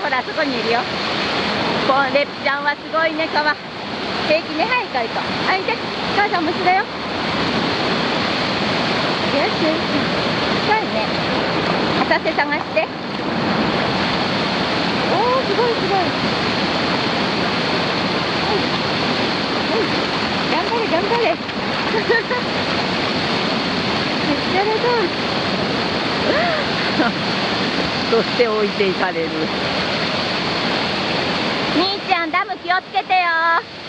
ほら、あそこにいるよ。レッちゃんはすごいね、川。平気ね、はい、行こう行こう。あ、いて、母さん虫だよ。よしよし。近いね。浅瀬探して。おー、すごいすごい。頑張れ頑張れ。めっちゃだ。そして置いていかれる。兄ちゃん、ダム気をつけてよ。